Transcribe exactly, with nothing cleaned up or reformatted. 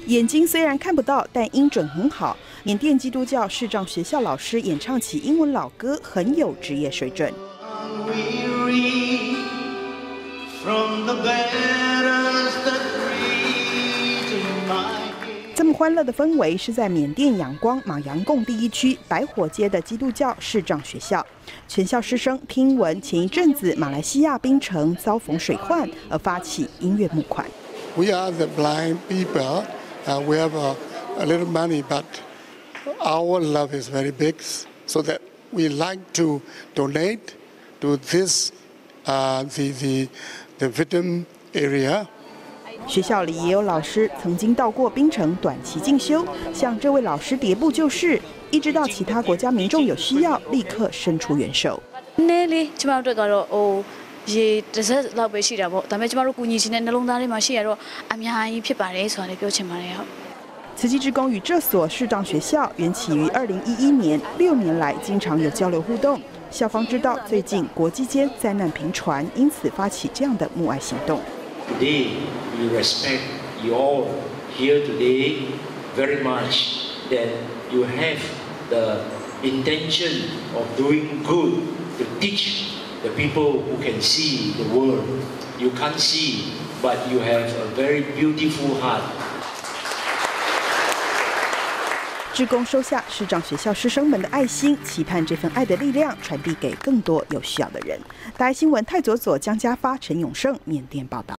眼睛虽然看不到，但音准很好。缅甸基督教视障学校老师演唱起英文老歌，很有职业水准。这么欢乐的氛围是在缅甸仰光马洋贡第一区白火街的基督教视障学校。全校师生听闻前一阵子马来西亚槟城遭逢水患，而发起音乐募款。 We are the blind people. Uh, we have a, a little money, but our love is very big, so that we like to donate to this uh, the the the victim area. 学校里也有老师曾经到过槟城短期进修，像这位老师迭部就是，一知道其他国家民众有需要，立刻伸出援手。 ရေတစ်စက်လောက်ပဲရှိတာပေါ့ဒါပေမဲ့ကျမတို့ကူညီချင်တဲ့နှလုံးသားလေးမှာရှိရတော့အများကြီးဖြစ်ပါတယ်ဆိုတာလည်းပြောချင်ပါတယ်ဟုတ်。 慈济志工与这所视障学校缘起于二零一一年，六年来经常有交流互动。校方知道最近国际间灾难频传，因此发起这样的募爱行动。 Today we respect you all here today very much. That you have the intention of doing good to teach the people who can see the world. You can't see, but you have a very beautiful heart. 志工收下视障学校师生们的爱心，期盼这份爱的力量传递给更多有需要的人。大爱新闻泰佐佐江家发、陈永胜缅甸报道。